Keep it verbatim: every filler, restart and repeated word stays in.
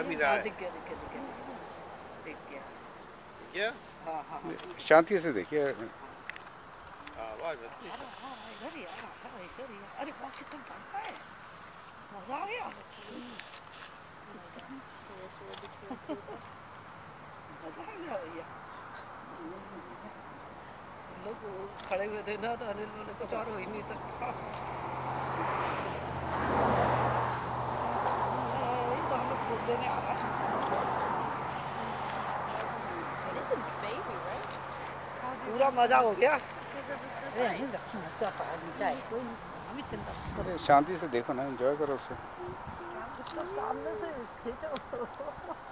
आ भी रहा है। दिख गया दिख गया दिख गया दिख गया क्या? हाँ हाँ हाँ शांति से देखिए। आवाज आती है। हाँ इधर ही आ रहा है इधर ही। अरे बहुत कितना बढ़ता है, मजा आ गया। मजा आ गया भैया। लोग खड़े हुए थे ना तो अनिल बोले कुछ और हो ही नहीं सकता। ये तो हम लोग खुश देने आ रहा है। पूरा मजा हो गया। शांति से देखो ना, एंजॉय करो उसे। सामने से खींचो।